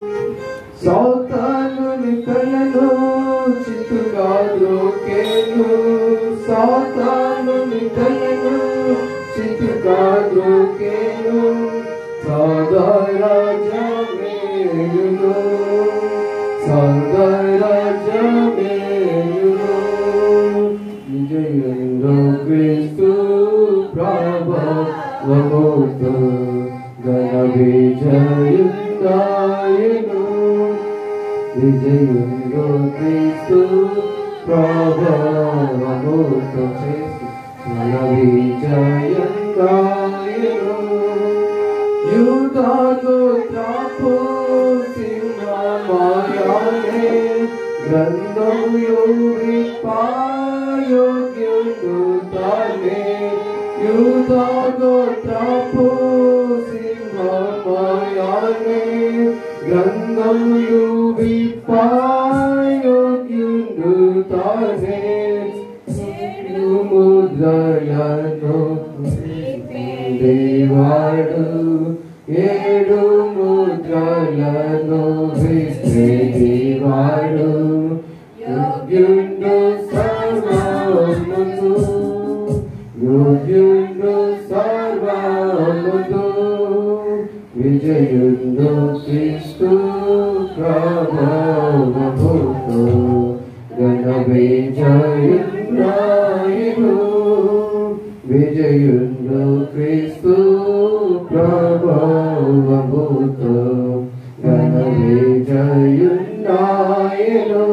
సాతానుని కలను చిత్తుగా ద్రోకెను, సాతానుని కలను చిత్తుగా ద్రోకెను, సదారాజ్యమేలును, సదారాజ్యమేలును. విజయంలో క్రీస్తు ప్రభావముతో ఘన విజయుండాయెను, విజయుంలో క్రీస్తు ప్రభావముతో ఘన విజయుండాయెను. యూదా గోత్రపు సింహమాయనే గ్రంథములు విప్పాయోగ్యుడు తానే, యూదా గోత్రపు సింహమాయనే గ్రంథములు విప్పాయోగ్యుడు తానే, ముద్రలను దేవాడు ఏడు ముద్రలను విప్రేవాడు, యోగ్యుడు సర్వమును, యోగ్యుడు సర్వమును. విజయుడు క్రీస్తు ప్రభావముతో ఘన విజయుండాయెను, విజయుడు క్రీస్తు ప్రభావముతో ఘన విజయుండాయెను.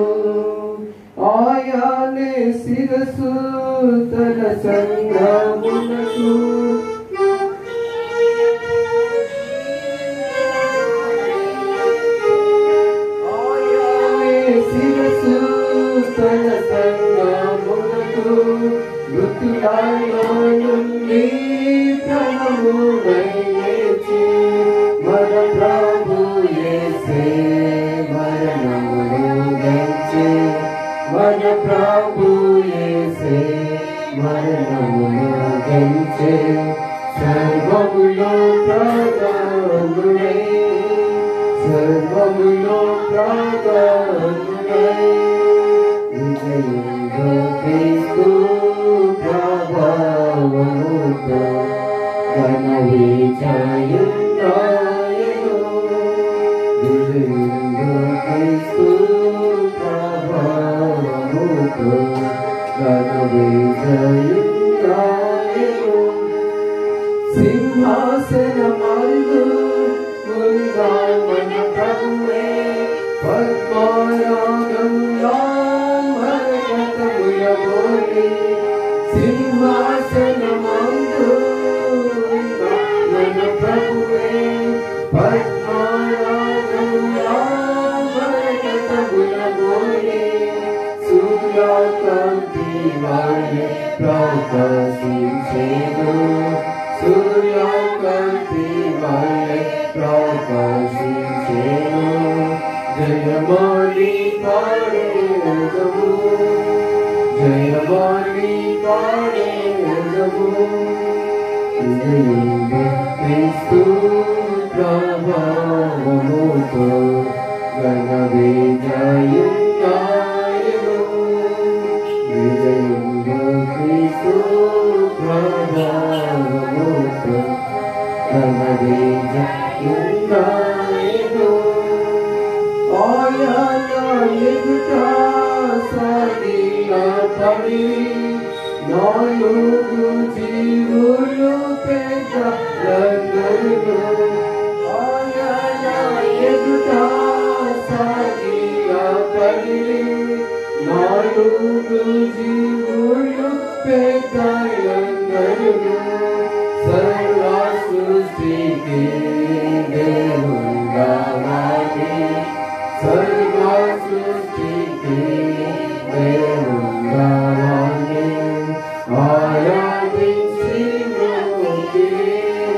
ఆయనే శిరస్సు తన సంఘమునకు, ఆయనే శిరస్సు తన సంఘమునకు, మృతులలో నుండి ప్రాణమునై లేచి, మన ప్రభు యేసే మరణమును గెలిచె, మన ప్రభు యేసే మరణమును గెలిచె, సర్వములో ప్రాణమునై, సర్వములో ప్రాణమునై. విజయుడు క్రీస్తు ప్రభావముతో ఘన విజయుండాయెను, విజయుడు క్రీస్తు ప్రభావముతో ఘన విజయుండాయెను. సింహాసనమందు మన ప్రభువే పద్మరాగంలో మరకతముయబోలి, సింహాసనమందు మన ప్రభువే పద్మరాగంలో మరకతముయబోలి, సూర్యకాంతి వలె ప్రకాశించెను, సూర్యకాంతి వలె ప్రకాశించెను. జయమాలి పాడేదము, జయమాలి పాడేదము. విజయుడు క్రీస్తు ప్రభావముతో ఘన విజయుండాయెను, విజయుడు క్రీస్తు ప్రభావముతో ఘన విజయుండాయెను. ఆయన ఎదుట సాగిలపడి నాలుగు జీవులు పెద్దలందరూ, ఆయన ఎదుట సాగిలపడి నాలుగు జీవులు పెద్దలందరూ, సర్వ సృష్టికి దేవుండవాని, సర్వ సృష్టికి దేవుండవాని, ఆరాధించి మ్రోకిరి,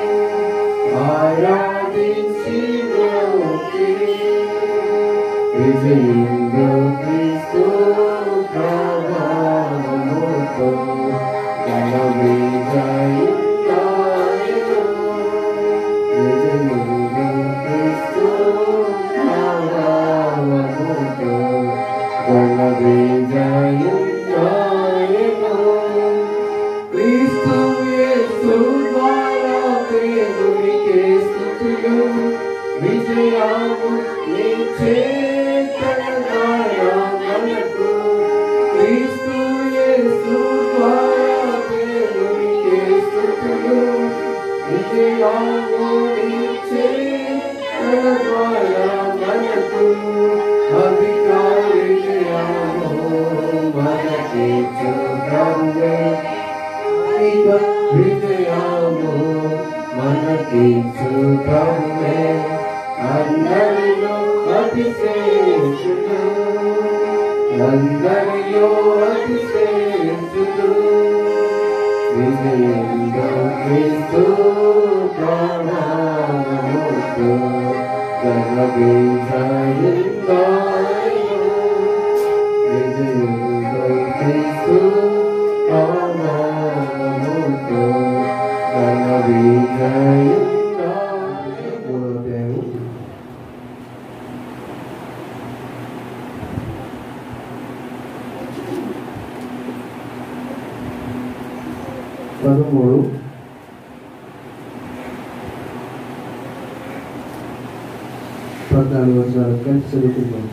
ఆరాధించి మ్రోకిరి. విజయుడు క్రీస్తు ప్రభావముతో ఘన విజయుండాయెను, విజయుడు క్రీస్తు ప్రభావముతో విజయాము నీ చేతన ద్వారా మనకు క్రీస్తు యేసు ద్వారా దేవునికే స్తుతులు విజయాము నీ చేతన ద్వారా మనకు అధిక విజయాము మనకి చూద్దామే అధిక విజయాము మనకి చూద్దామే అందరిలో అతిశేషుడు అందరిలో అతిశేషుడు విజయంలో క్రీస్తు ప్రాణముతో ఘన విజయుండాయో విజయంలో క్రీస్తు ప్రాణముతో ఘన విజయుండాయో. పదమూడు పద్నాలుగు వర్షాలు కలిసి చదువుకుందాం.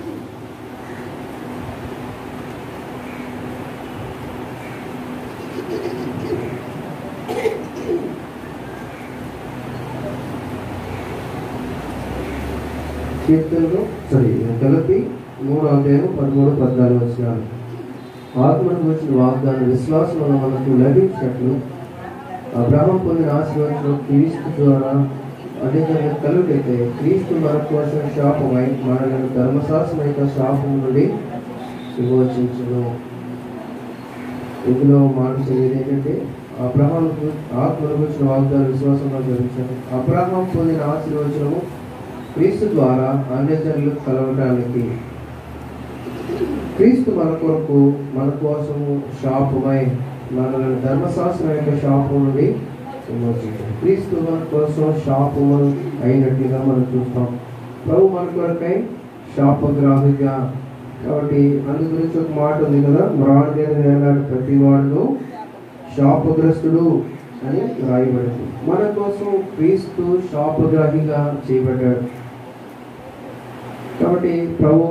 కలిపి 3వ అధ్యాయం 13-14 వర్షాలు. ఆత్మను వచ్చిన వాగ్దానం విశ్వాసం వల్ల మనకు లభించినట్లు అబ్రహాము పొందిన ఆశీర్వచనం క్రీస్తు ద్వారా అనేక కలుగైతే క్రీస్తు మన కోసం శాపమై మనలను ధర్మశాస్త్రం యొక్క శాపం నుండి విమోచించును. ఇందులో మాట చదివేది ఏంటంటే అబ్రహాముకు ఆత్మను వచ్చిన వాగ్దానం విశ్వాసంగా లభించారు. అబ్రహాము పొందిన ఆశీర్వచనము క్రీస్తు ద్వారా అన్యజనులకు కలవటానికి క్రీస్తు మన కొరకు మన కోసము శాపమై మనల్ని ధర్మశాస్త్రం యొక్క శాపం నుండి విమోచించాడు. క్రీస్తు మన కోసం శాపము అయినట్టుగా మనం చూస్తాం. ప్రభు మన కొరకై శాపగ్రాహిగా కాబట్టి అందు గురించి ఒక మాట ఉంది కదా, మ్రాణి ప్రతి వాడు శాపగ్రస్తుడు అని రాయబడింది. మన కోసం క్రీస్తు శాపగ్రాహిగా చేయబడ్డాడు. కాబట్టి ప్రభు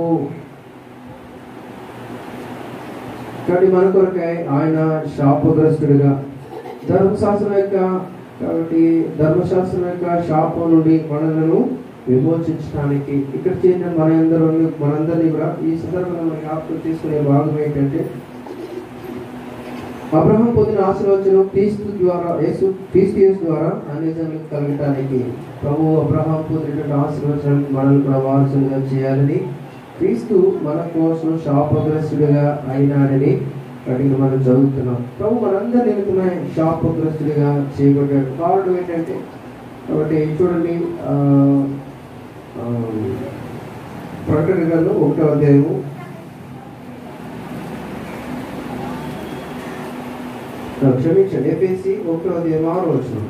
మన కొరకై ఆయన శాపగ్రస్తుడిగా ధర్మశాస్త్రం యొక్క శాపం నుండి మనలను విమోచించడానికి ఇక్కడ చేరిన మనందరినీ కూడా ఈ సందర్భంగా మనం జ్ఞాపకం తీసుకునే భాగం ఏంటంటే అబ్రహాము పొందిన ఆశీర్వచనం క్రీస్తు ద్వారా అన్యజనులకు కలగటానికి ప్రభు అబ్రహాము పొందిన ఆశీర్వచనం మనల్ని కూడా వారసులుగా చేయాలని క్రీస్తు మన కోసం శాపగ్రస్తుడిగా అయినాడని అడిగి మనం చదువుతున్నాం. ప్రభు మనందరి నిమిత్తమై శాపగ్రస్తుడిగా చేయబడ్డాడు. కారణం ఏంటంటే కాబట్టి చూడండి ప్రకటన గ్రంథం 1వ అధ్యాయము క్షమించండి ఎఫెసీ 1వ అధ్యాయం 6వ వచనం.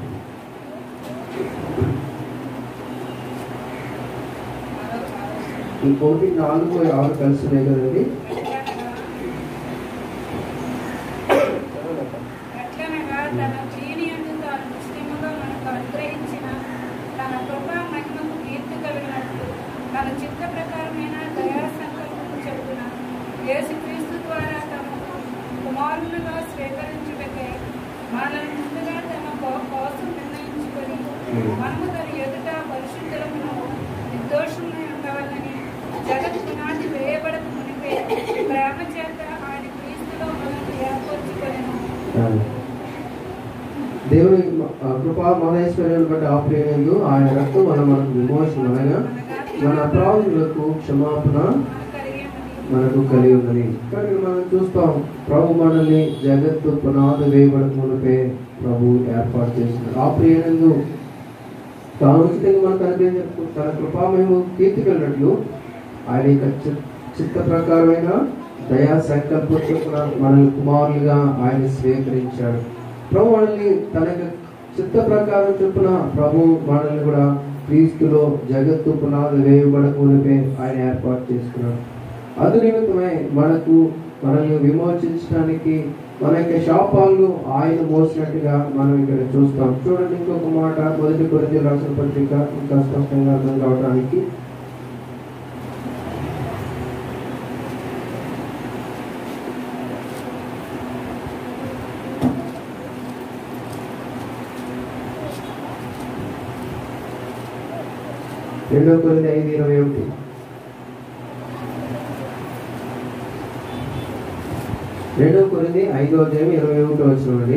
ఈ 1, 4, 6 కలిసి ఉన్నాయి కదండి. దేవుని కృపా మహేశ్వర్యాన్ని బట్టి ఆప్రేయందు ఆయన రక్తం మనకు విమోచన అనగా మన అపరాధులకు క్షమాపణ మనకు కలిగి ఉన్నది. కానీ మనం చూస్తాం ప్రభు మనల్ని జగత్తు పునాది వేయబడక మునిపే ప్రభు ఏర్పాటు చేస్తున్నారు. ఆప్రేయందు తాను ఉచితంగా మనకు అనుగ్రహించిన తన కృపామేము కీర్తి కలిగినట్లు ఆయన చిత్త ప్రకారమైన దయా సంకల్ప మనల్ని కుమారులుగా ఆయన స్వీకరించాడు. ప్రభు మనల్ని తన చిత్త ప్రకారం చొప్పున ప్రభు మనల్ని కూడా క్రీస్తులో జగత్తు పునాది వేయబడక మునిపే ఆయన ఏర్పాటు చేసుకున్నాడు. అందు నిమిత్తమై మనల్ని విమోచించడానికి మన యొక్క శాపాలను ఆయన మోసినట్టుగా మనం ఇక్కడ చూస్తాం. చూడండి ఇంకొక మాట, 1 కొరింథీయులకు రాసిన పత్రిక ఇంకా స్పష్టంగా అర్థం కావడానికి. రెండవ కొరింథీ 5:21. రెండవ కొరింథీ 5:21.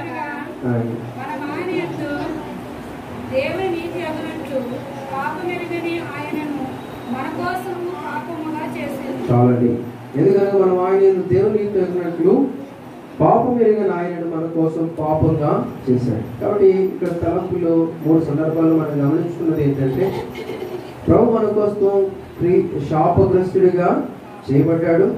చాలండి. ఎందుకంటే మనం ఆయన దేవుని తగినట్లు పాపం ఎరిగిన ఆయనను మన కోసం పాపంగా చేశాడు. కాబట్టి ఇక్కడ తలంపులో 3 సందర్భాలు మనం గమనించుకున్నది ఏంటంటే, ప్రభు మన కోసం శాపగ్రస్తుడిగా చేయబడ్డాడు.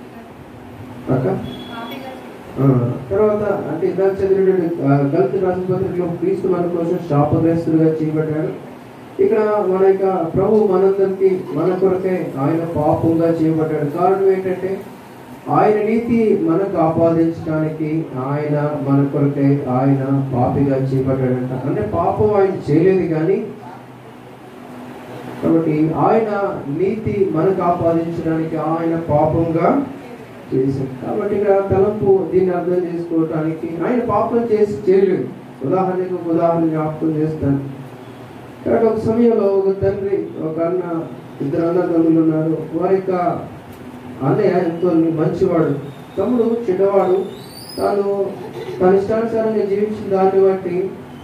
తర్వాత అంటే ఇందాక చదివినటువంటి గలతీ రాసిన పత్రికలో క్రీస్తు మన కోసం శాపగ్రస్తుడిగా చేయబడ్డాడు. ఇక్కడ మన యొక్క ప్రభు మనందరికీ మన కొరకే ఆయన పాపంగా చేయబడ్డాడు. కారణం ఏంటంటే ఆయన నీతి మనకు ఆపాదించడానికి ఆయన మన కొరకే ఆయన పాపిగా చేయబడ్డాడంట. అంటే పాపం ఆయన చేయలేదు కానీ, కాబట్టి ఆయన నీతి మనకు ఆపాదించడానికి ఆయన పాపంగా చేశాడు. కాబట్టి ఇక్కడ తలంపు దీన్ని అర్థం చేసుకోవటానికి ఆయన పాపం చేయలేదు. ఉదాహరణ జ్ఞాపకం చేస్తాను. కాబట్టి ఒక సమయంలో ఒక తండ్రి, ఒక అన్న, 2 అన్నదమ్ములు ఉన్నారు. వారి యొక్క అన్నయ్య ఎంతో మంచివాడు, తమ్ముడు చెడ్డవాడు. తన ఇష్టానుసారంగా జీవించిన దాన్ని బట్టి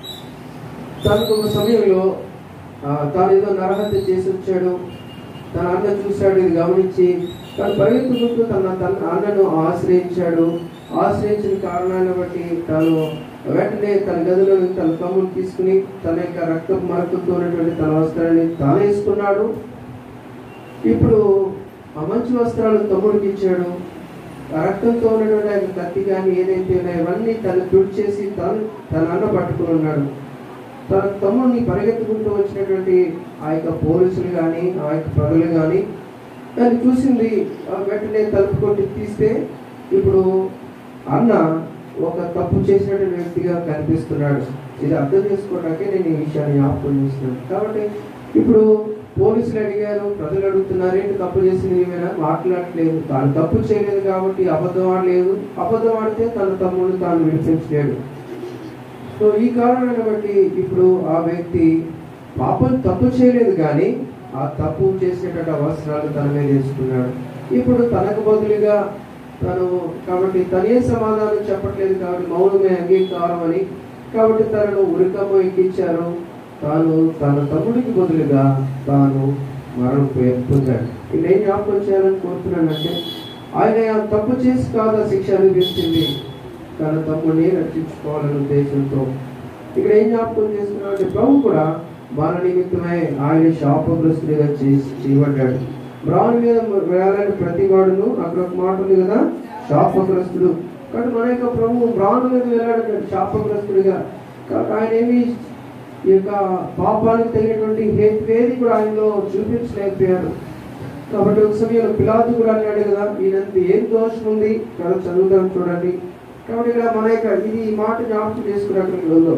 తనకు ఒక సమయంలో తాను ఏదో నరహత్య చేసి వచ్చాడు. తన అన్న చూశాడు, ఇది గమనించి తను పరిగెత్తుకుంటూ తన అన్నను ఆశ్రయించాడు. ఆశ్రయించిన కారణాన్ని బట్టి తను వెంటనే తన గదిలో తన తమ్ముడు తీసుకుని తన యొక్క రక్తపు మరకతో ఉన్నటువంటి తన వస్త్రాన్ని తాను వేసుకున్నాడు. ఇప్పుడు ఆ మంచి వస్త్రాలు తమ్ముడికి ఇచ్చాడు. ఆ రక్తంతో ఉన్నటువంటి ఆయన కత్తి కానీ ఏదైతే ఉన్నాయో అవన్నీ తను తుడిచేసి తన అన్న పట్టుకుని ఉన్నాడు. తన తమ్ముడిని పరిగెత్తుకుంటూ వచ్చినటువంటి ఆ యొక్క పోలీసులు కానీ ఆ యొక్క ప్రజలు కానీ దాన్ని చూసింది. వెంటనే తలుపు కొట్టి తీస్తే ఇప్పుడు అన్న ఒక తప్పు చేసినటువంటి వ్యక్తిగా కనిపిస్తున్నాడు. ఇది అర్థం చేసుకోవడానికి నేను ఈ విషయాన్ని జ్ఞాపకం చేస్తున్నాను. కాబట్టి ఇప్పుడు పోలీసులు అడిగారు, ప్రజలు అడుగుతున్నారు, ఏంటి తప్పు చేసింది ఏమైనా? మాట్లాడట్లేదు. తాను తప్పు చేయలేదు కాబట్టి అబద్ధం ఆడలేదు. అబద్ధం ఆడితే తన తమ్ముడిని తాను విడిపించలేడు. సో ఈ కారణాన్ని బట్టి ఇప్పుడు ఆ వ్యక్తి పాపం తప్పు చేయలేదు కానీ ఆ తప్పు చేసేటటువంటి అవసరాలు తన మీద వేసుకున్నాడు. ఇప్పుడు తనకు బదులుగా కాబట్టి తనే సమాధానం చెప్పట్లేదు కాబట్టి మౌనమే అంగీకారం అని కాబట్టి తనను ఉరికమ్మ ఎక్కించారు. తాను తన తమ్ముడికి బదులుగా తాను మరణం పొందాడు. ఇక్కడ ఏం జ్ఞాపకం చేయాలని కోరుతున్నానంటే, ఆయన తప్పు చేసి కాదా శిక్ష అనిపిస్తుంది, తన తమ్ముడిని రక్షించుకోవాలనే ఉద్దేశంతో ఇక్కడ ఏం జ్ఞాపకం చేస్తున్నాడు అంటే, ప్రభు కూడా మన నిమిత్తమై ఆయన శాపగ్రస్తుడిగా చేయబడ్డాడు. బ్రాన్ మీద వేలాడి ప్రతి వాడును, అక్కడ ఒక మాట ఉంది కదా, శాపగ్రస్తుడు. కాబట్టి మన యొక్క ప్రభు బ్రాన్ మీద వేలాడాడు శాపగ్రస్తుడిగా. కాబట్టి ఆయన ఏమి ఈ యొక్క పాపానికి తగినటువంటి హేతువేది కూడా ఆయనలో చూపించలేకపోయారు. కాబట్టి ఒక సమయంలో పిలాతు కూడా అన్నాడు కదా, ఈయనంత ఏం దోషం ఉంది కదా, చదువుతాం చూడండి. కాబట్టి ఇక్కడ మన యొక్క ఈ మాట జ్ఞాపకం చేసుకున్నట్లు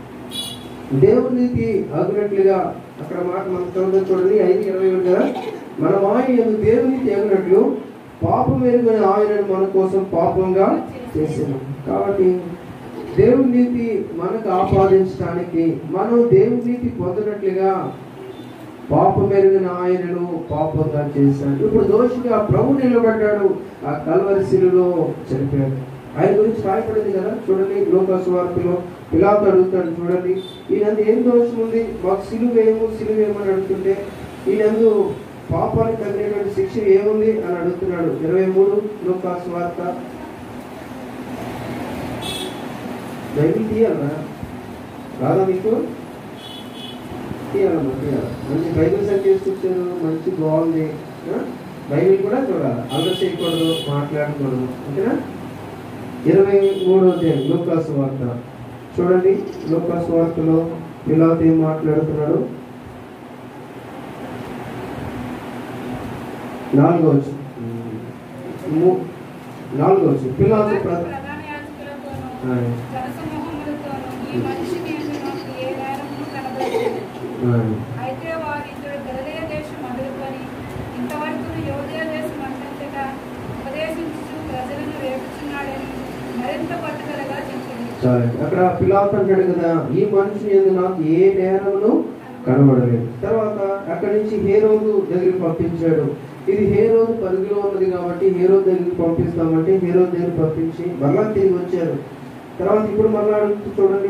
దేవుని నీతి అగినట్లుగా అక్కడ మాట మనం చదువుతాం చూడండి, 5:21 కదా, మనం ఆయన దేవుని నీతి అగినట్లు పాపం ఎరుగని ఆయనను మన కోసం పాపంగా చేసాము. కాబట్టి దేవుని నీతి మనకు ఆపాదించడానికి మనం దేవుని నీతి పొందినట్లుగా పాపం ఎరిగిన ఆయనను పాపంగా చేశాడు. ఇప్పుడు దోషిగా ప్రభు నిలబడ్డాడు, ఆ కల్వరి శిలువలో చనిపోయాడు. ఆయన గురించి రాయపడింది కదా, చూడండి లూకా సువార్తలో పిలాతు అడుగుతాడు, చూడండి ఈయనందు ఏం దోషం ఉంది, మాకు సిలువేమని అడుగుతుంటే ఈయనందు పాపానికి తగినటువంటి శిక్ష ఏముంది అని అడుగుతున్నాడు. 23 లూకా సువార్త. బైబిల్ తీయాలా రాదా మీకు? తీయాలమ్మా, తీయాలి. మంచి బైబిల్ సెట్ చేసుకొచ్చారు, మంచి బాగుంది. బైబిల్ కూడా చూడాలి, అల్లరి చేయకూడదు, మాట్లాడకూడదు. ఓకేనా? 23వ అధ్యాయం లూకా సువార్త చూడండి. లూకా సువార్తలో పిలాతు ఏం మాట్లాడుతున్నాడు? 4వ వచనం. 4వ వచనం. పిలాతు ప్రధాన యాజకులతోనూ జనసమూహములతోనూ ఈ మనిషిని యందు నాకు ఏ నేరమును కనబడలేదు. అయితే వారు ఇతడు గలిలయ దేశం మొదలుకొని ఇంతవరకు యోదయ దేశం అంతటా ఉపదేశించు ప్రజలను రేపుచున్నాడని మరింత పట్టుదలగా చెప్పింది. అక్కడ పిలాతు అంటాడు కదా, ఈ మనిషి యందు నాకు ఏ నేరమును కనబడలేదు. తర్వాత అక్కడి నుంచి హేరోదు దగ్గరికి పంపించాడు. ఇది హేరోదు పరిధిలో ఉన్నది కాబట్టి హేరోదు దగ్గరికి పంపిస్తామంటే హేరోదు దగ్గరికి పంపించి మరలా తిరిగి వచ్చారు. తర్వాత ఇప్పుడు మరలా చూడండి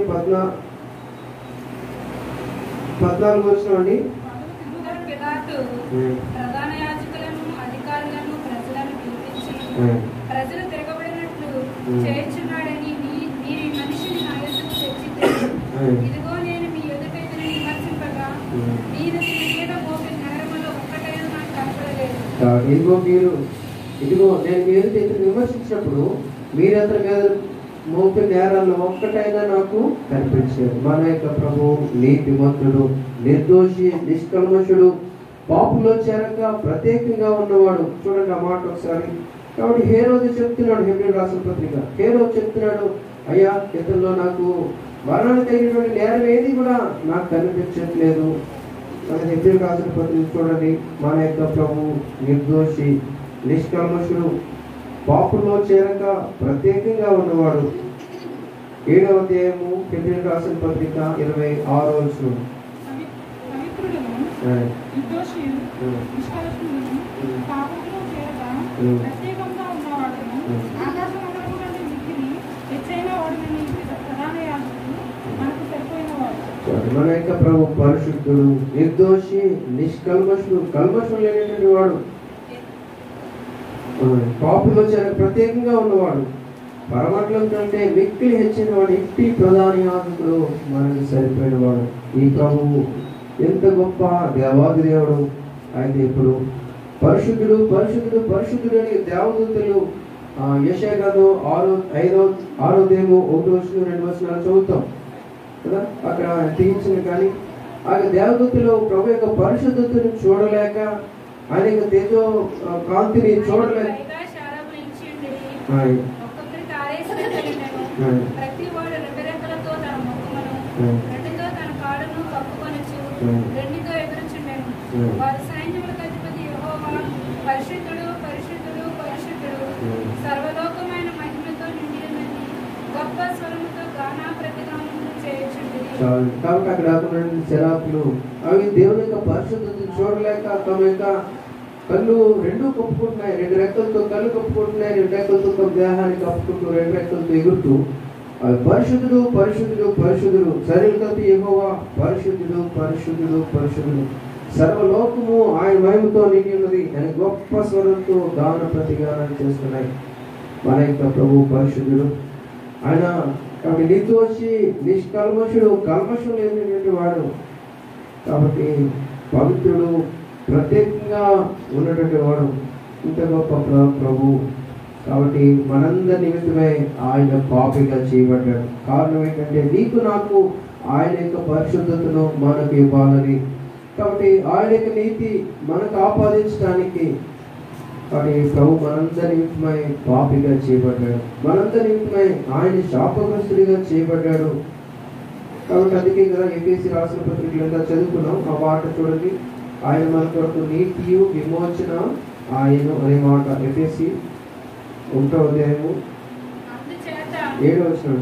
14 వచనం అండి. పిలాతు ప్రధాన యాజకులను అధికారులను ప్రజలను పిలిపించి ప్రజలు తిరగబడినట్లు చేయుచున్నాడని మీరు ఈ మనిషిని నా ఎదుటకు తెచ్చితే ఇదిగో నేను మీ ఎదుట ఇతనిని విమర్శింపగా మీరు మీద మోపిన నేరములో ఒక్కటైనా నాకు కనపడలేదు. ఇదిగో నేను మీ ఎదుట ఇతను విమర్శించినప్పుడు మీరు అతని మీద మోపిన నేరాల్లో ఒక్కటైనా నాకు కనిపించారు. మన యొక్క ప్రభు నీతిమంతుడు, నిర్దోషి, నిష్కల్మషుడు, పాపులో చేరక ప్రత్యేకంగా ఉన్నవాడు. చూడండి ఆ మాట ఒకసారి. కాబట్టి హేరోదు చెప్తున్నాడు, హెబ్రోను రాసిన పత్రిక, హేరోదు చెప్తున్నాడు, అయ్యా ఇతనిలో నాకు మరణానికి తగినటువంటి నేరం ఏది కూడా నాకు కనిపించట్లేదు. హెబ్రోను రాసిన పత్రిక చూడండి. మన యొక్క ప్రభు నిర్దోషి, నిష్కల్మషుడు, పాపుల్లో చేరక ప్రత్యేకంగా ఉన్నవాడు. 7వ అధ్యాయము హెబ్రోను రాసిన పత్రిక 26వ వచనం. మన యొక్క ప్రభు పరిశుద్ధుడు, నిర్దోషి, నిష్కల్మషుడు, కల్మషం లేనటువంటి వాడు, పాపులో చేర ప్రత్యేకంగా ఉన్నవాడు, పరమట్లం కంటే మిక్కిలి హెచ్చిన వాడు, ఇంటి ప్రధాన యాజకుడు మనకు సరిపోయిన వాడు. ఈ ప్రభువు ఎంత గొప్ప దేవాది దేవుడు. అయితే ఇప్పుడు పరిశుద్ధుడు పరిశుద్ధుడు పరిశుద్ధుడు అని దేవదూతలు యెషయా గ్రంథం 6వ అధ్యాయము 1వ వచనం 2వ వచనాలు చదువుతాం కదా. అక్కడ తీయించిన కానీ ఆ దేవదూతలు ప్రభు యొక్క పరిశుద్ధతను చూడలేక, ఆయన యొక్క తేజో కాంతిని చూడలేక ప్రతి వాడు 2 రెక్కలతో తన ముఖమును 2తో తన కాళ్ళను కప్పుకొనొచ్చు 2తో ఎగురుచుండెను. వారి సైన్యములకు అధిపతి యెహోవా పరిశుద్ధుడు పరిశుద్ధుడు పరిశుద్ధుడు సర్వలోకమైన మహిమతో నిండి ఉన్నది గొప్ప స్వరముతో గానా ప్రతిగానములు చేయుచుండెను. కాబట్టి అక్కడ శరాపులు అవి దేవుని యొక్క పరిశుద్ధతను చూడలేక తమ యొక్క కళ్ళు 2 కప్పుకుంటున్నాయి. 2 రెక్కలతో కళ్ళు కప్పుకుంటున్నాయి, 2 రెక్కలతో తమ దేహాన్ని కప్పుకుంటూ 2 రెక్కలతో ఎగురుతూ అవి పరిశుద్ధుడు పరిశుద్ధుడు పరిశుద్ధుడు సర్వలోకపు యెహోవా పరిశుద్ధుడు పరిశుద్ధుడు పరిశుద్ధుడు సర్వలోకము ఆయన మహిమతో నిండి ఉన్నది అని గొప్ప స్వరంతో గాన ప్రతిగానాన్ని చేస్తున్నాయి. మన యొక్క ప్రభు పరిశుద్ధుడు. ఆయన కాబట్టి నిర్దోషి, నిష్కల్మషుడు, కల్మషం లేనటువంటి వాడు. కాబట్టి పవిత్రుడు, ప్రత్యేకంగా ఉన్నటువంటి వాడు, ఇంత గొప్ప ప్రభు. కాబట్టి మనందరి నిమిత్తమై ఆయన పాపిగా చేయబడ్డాడు. కారణం ఏంటంటే నీకు నాకు ఆయన యొక్క పరిశుద్ధతను మనకు ఇవ్వాలని. కాబట్టి ఆయన యొక్క నీతి మనకు ఆపాదించడానికి కాబట్టి ప్రభు మనందరి నిమిత్తమై పాపిగా చేయబడ్డాడు. మనందరి నిమిత్తమై ఆయన శాపగ్రస్తుడిగా చేయబడ్డాడు. కాబట్టి అందుకే కదా ఎఫెసీ రాసిన పత్రికలంతా చదువుకున్నాం. ఆ మాట చూడండి, ఆయన మన కొరకు నీతియు విమోచన ఆయన అనే మాట. ఎఫెసీ 1వ అధ్యాయము 7వ వచనం.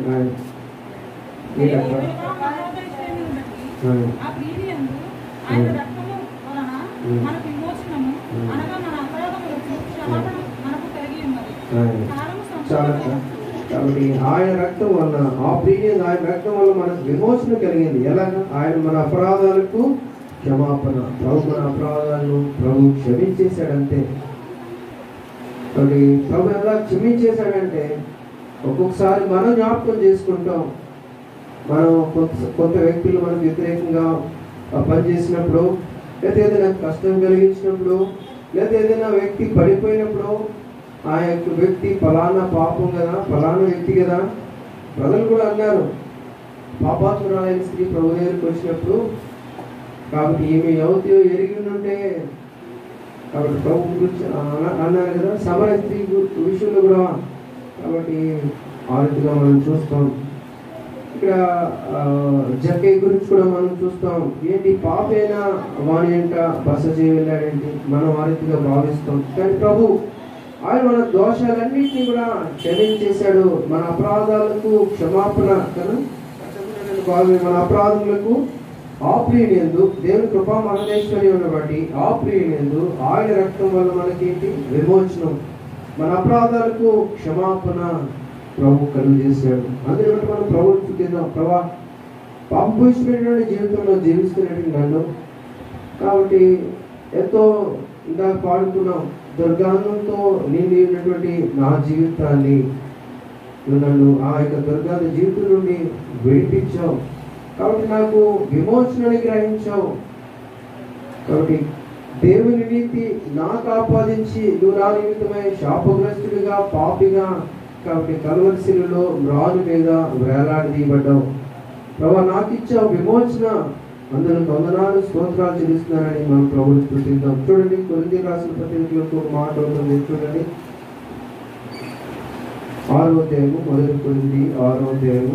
కాబట్టి ఆయన రక్తం వలన ఆ ప్రీమియం, ఆయన రక్తం వల్ల మనకు విమోచన కలిగింది. ఎలాగా? ఆయన మన అపరాధాలకు క్షమాపణ. ప్రభు మన అపరాధాలను ప్రభు క్షమించేశాడంతే. కాబట్టి ప్రభు ఎలా క్షమించేశాడంటే ఒక్కొక్కసారి మనం జ్ఞాపకం చేసుకుంటాం. మనం కొంత వ్యక్తులు మనకు వ్యతిరేకంగా పనిచేసినప్పుడు, లేదా ఏదైనా కష్టం కలిగించినప్పుడు, లేదా ఏదైనా వ్యక్తి పడిపోయినప్పుడు, ఆ యొక్క వ్యక్తి ఫలానా పాపం కదా, ఫలానా వ్యక్తి కదా. ప్రజలు కూడా అన్నారు, పాపాత్మురాలైన స్త్రీ ప్రభు దగ్గరికి వచ్చినప్పుడు, కాబట్టి ఈమె ఎవరితో ఎరిగి ఉంటే కాబట్టి ప్రభు గురించి అన్నారు కదా, సమరయ స్త్రీ విషయంలో కూడా. కాబట్టి ఆ రీతిగా మనం చూస్తాం. ఇక్కడ జక్కయ్య గురించి కూడా మనం చూస్తాం. ఏంటి పాపైనా వాని వెంట బస చేయ వెళ్ళాడేంటి, మనం ఆ రీతిగా భావిస్తాం. కానీ ప్రభు ఆయన మన దోషాలన్నింటినీ కూడా క్షమించేశాడు. మన అపరాధాలకు క్షమాపణ కదా, మన అపరాధములకు ఆప్రీయందు దేవుని కృపా మహేశ్వర్యం బట్టి ఆప్రీయందు ఆయన రక్తం వల్ల మనకేంటి విమోచనం, మన అపరాధాలకు క్షమాపణ ప్రభు కలుగు చేశాడు. అందులో మనం ప్రభుత్వం చుట్టిద్దాం. పాపభూషితమైనటువంటి జీవితంలో జీవిస్తున్నటువంటి నన్ను, కాబట్టి ఎంతో ఇందాక పాడుకున్నాం, దుర్గంధంతో నిండి ఉన్నటువంటి నా జీవితాన్ని నన్ను ఆ యొక్క దుర్గంధ జీవితం నుండి విడిపించావు. కాబట్టి నాకు విమోచనని గ్రహించావు. కాబట్టి దేవుని నీతి నాకు ఆపాదించి నువ్వు నా నిమిత్తమై శాపగ్రస్తుడిగా పాపిగా కాబట్టి కల్వరిశిలలో రాజు మీద వేలాడదీయబడ్డావు. ప్రభా నాకు ఇచ్చావు విమోచన, అందులో వందనాలు స్తోత్రాలు చెల్లిస్తున్నానని మనం ప్రభువుని స్తుతిద్దాం. చూడండి, కొరింథీయులకు రాసిన పత్రికలకు ఒక మాట ఉంటుంది. చూడండి, 6వ అధ్యాయము, 1 కొరింథీ 6వ అధ్యాయము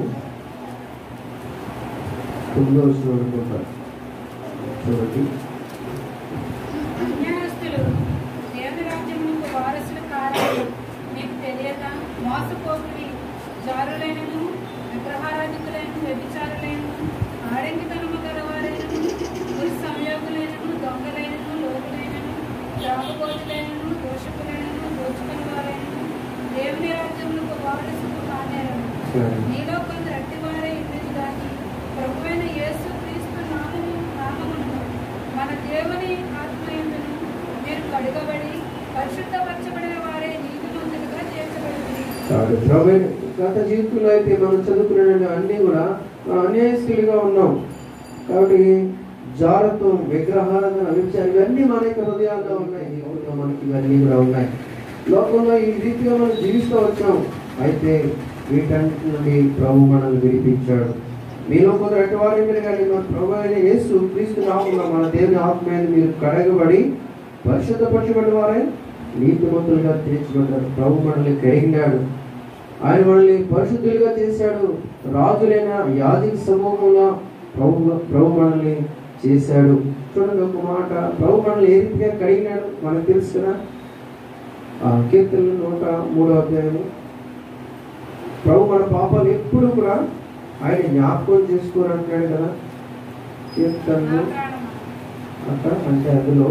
9వ వచనం అనుకుంటారు. చూడండి, అన్యాయస్తులు దేవుని రాజ్యమునకు వారసులు కారని మీకు తెలియక మోసపోకుడి, జారులైనను విగ్రహారాధికులైన వ్యభిచారులైనను ఆడంగితనము గలవారైనను దుర్సంయోగులైనను దొంగలైనను లోకులైనను త్రాగుబోతులైనను దోషకులైనను దోచుకుని వారైనను దేవుని రాజ్యమునకు వారసులు కానేరను. నీలో కొందరు అట్టివారే ఇంటికి దాటి ప్రభువైన యేసు క్రీస్తు నామమును మన దేవుని ఆత్మయందును మీరు కడుగబడి పరిశుద్ధపరచబడిన వారే నీతిమంతులుగా చేర్చబడింది. గత జీవితంలో అయితే మనం చదువుకునే అన్ని కూడా అన్యాయస్తులుగా ఉన్నాం. కాబట్టి జారత్వం, విగ్రహారాధన, వ్యభిచారం ఇవన్నీ మన యొక్క హృదయాల్లో ఉన్నాయి. మనకి ఇవన్నీ కూడా ఉన్నాయి. లోకంలో ఈ రీతిగా మనం జీవిస్తూ వచ్చాం. అయితే వీటన్నిటి నుండి ప్రభు మనల్ని విడిపించాడు. మీలో కొందరు అటువారి కానీ మన ప్రభు అయిన యేసు క్రీస్తు నామమున మన దేవుని ఆత్మని మీరు కడగబడి పరిశుద్ధపరచబడిన వారే నీతిమంతులుగా తీర్చబడ్డారు. ప్రభు మనల్ని కడిగినాడు. ఆయన మనల్ని పరిశుద్ధులుగా చేశాడు. రాజులైన యాజక సమూహంలో ప్రభు మనల్ని చేశాడు. చూడండి ఒక మాట, ప్రభు మనల్ని ఏ రీతిగా కడిగినాడు మనకు తెలుసు కదా. కీర్తనలు 103వ అధ్యాయము. ప్రభు మన పాపాలు ఎప్పుడు కూడా ఆయన జ్ఞాపకం చేసుకోరంటాడు కదా. కీర్తనలు అక్కడ అంటే అందులో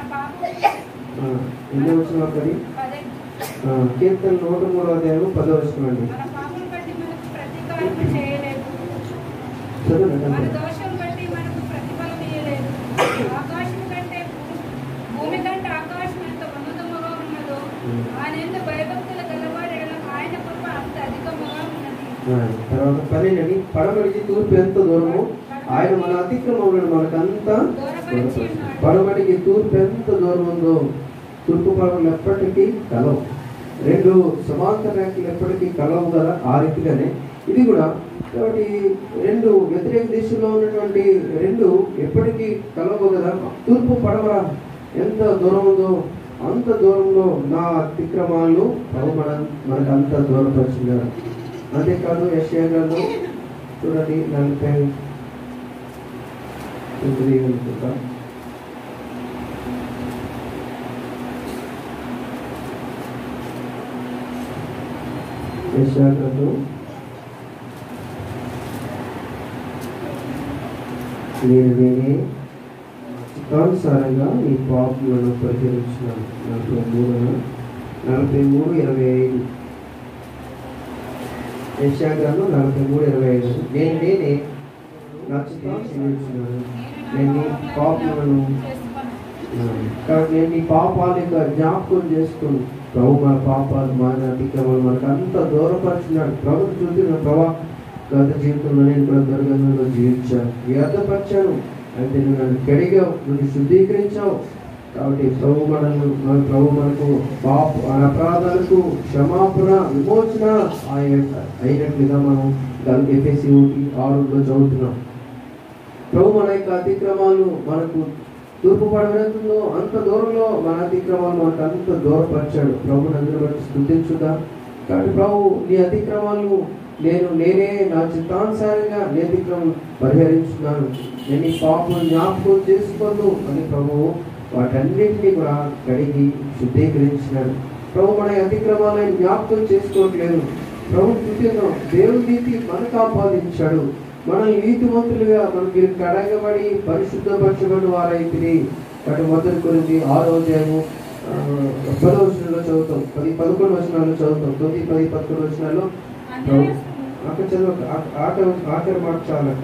ఎన్నో వచ్చిన అక్కడి కీర్తన 103వ అధ్యాయం 10వ వచనం అండి. తర్వాత 12 పడమటికి తూర్పు ఎంత దూరము ఆయన మన అతిక్రమములను మనకంతా పడమటికి తూర్పు ఎంత దూరం ఉందో తూర్పు పడమలు ఎప్పటికీ కలవు. 2 సమాంతర రేఖలు ఎప్పటికీ కలవు కదా. ఆ రీతిగానే ఇది కూడా. కాబట్టి 2 వ్యతిరేక దిశలో ఉన్నటువంటి 2 ఎప్పటికీ కలవు కదా. తూర్పు పడమర ఎంత దూరం ఉందో అంత దూరంలో నా అతిక్రమాలను మనకు అంత దూరపరిచినారు. అంతేకాదు యెషయా గ్రంథం చూడండి 49 అనుకుంటా. యెషయా గ్రంథం నేను విని చిత్తానుసారంగా ఈ పాపములను పరిహరించినాను. 43:25 యెషయా గ్రంథం 43:25 నేనే నా చిత్తానుసారంగా నేను ఈ పాపములను కాబట్టి నేను ఈ పాపాలను జ్ఞాపకం చేసుకుని ప్రభు మన పాపాలు మన అతిక్రమాలు మనకు అంత దూరపరిచినాడు. ప్రభుత్వం చూసిన ప్రభా గత జీవితంలో నేను కూడా దుర్గంధంలో జీవించాను, వ్యర్థపరిచాను. అయితే నువ్వు నన్ను కడిగావు, నువ్వు శుద్ధీకరించావు. కాబట్టి ప్రభు మనకు అపరాధాలకు క్షమాపణ విమోచన అయినట్లుగా మనం ఎఫెసీ 1:6 చదువుతున్నాం. ప్రభు మన యొక్క అతిక్రమాలు మనకు తూర్పు పడమరెంతుందో అంత దూరంలో మన అతిక్రమాలు మనకు అంత దూరపరిచాడు. ప్రభుని అందరూ బట్టి స్తుతించుదా. కాబట్టి ప్రభు నీ అతిక్రమాలను నేనే నా చిత్తానుసారంగా నీ అతిక్రమం పరిహరించున్నాను, నేను ఈ పాపం జ్ఞాపకం చేసుకోను అని ప్రభువు వాటన్నింటినీ కూడా కడిగి శుద్ధీకరించినాడు. ప్రభు మన అతిక్రమాలను జ్ఞాపకం చేసుకోవట్లేదు. ప్రభు స్తుతిద్దాం. దేవుని నీతి మనకు ఆపాదించాడు. మనల్ని నీతిమంతులుగా మనకి కడగబడి పరిశుద్ధపరచబడి వారైతే. అటు 1 కొరింథీ 6వ అధ్యాయము 10వ వచనంలో చదువుతాం, 11 వచనాల్లో చదువుతాం. 9, 10, 11 వచనాల్లో అక్కడ చదువు. ఆఖరి మాట చాలక